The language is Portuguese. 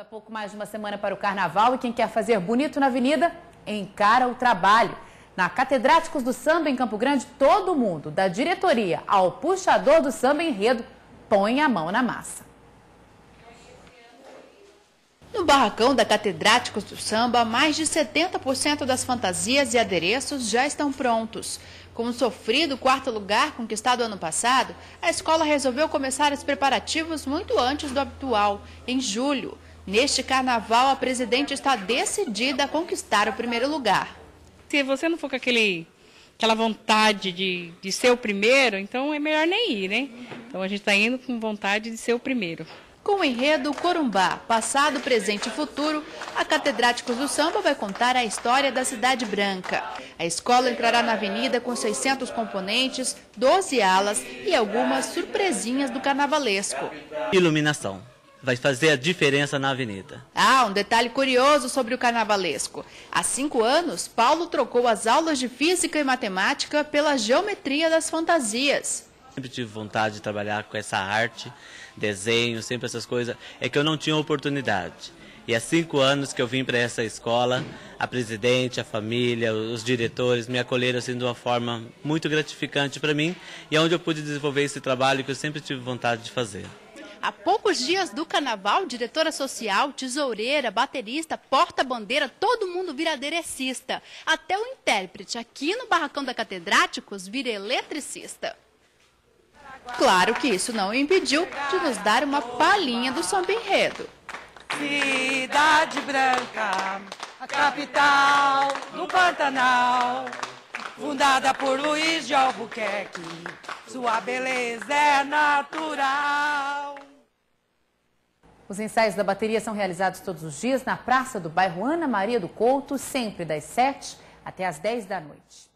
Falta pouco mais de uma semana para o Carnaval e quem quer fazer bonito na avenida, encara o trabalho. Na Catedráticos do Samba em Campo Grande, todo mundo, da diretoria ao puxador do samba enredo, põe a mão na massa. No barracão da Catedráticos do Samba, mais de 70% das fantasias e adereços já estão prontos. Com o sofrido quarto lugar conquistado ano passado, a escola resolveu começar os preparativos muito antes do habitual, em julho. Neste carnaval, a presidente está decidida a conquistar o primeiro lugar. Se você não for com aquela vontade de ser o primeiro, então é melhor nem ir, né? Então a gente está indo com vontade de ser o primeiro. Com o enredo Corumbá, passado, presente e futuro, a Catedráticos do Samba vai contar a história da Cidade Branca. A escola entrará na avenida com 600 componentes, 12 alas e algumas surpresinhas do carnavalesco. Iluminação vai fazer a diferença na avenida. Um detalhe curioso sobre o carnavalesco. Há 5 anos, Paulo trocou as aulas de física e matemática pela geometria das fantasias. Sempre tive vontade de trabalhar com essa arte, desenho, sempre essas coisas. É que eu não tinha oportunidade. E há 5 anos que eu vim para essa escola, a presidente, a família, os diretores me acolheram assim, de uma forma muito gratificante para mim. E é onde eu pude desenvolver esse trabalho que eu sempre tive vontade de fazer. Há poucos dias do carnaval, diretora social, tesoureira, baterista, porta-bandeira, todo mundo vira aderecista. Até o intérprete aqui no barracão da Catedráticos vira eletricista. Claro que isso não o impediu de nos dar uma palhinha do samba enredo. Cidade Branca, a capital do Pantanal, fundada por Luiz de Albuquerque, sua beleza é natural. Os ensaios da bateria são realizados todos os dias na praça do bairro Ana Maria do Couto, sempre das 7 até as 10 da noite.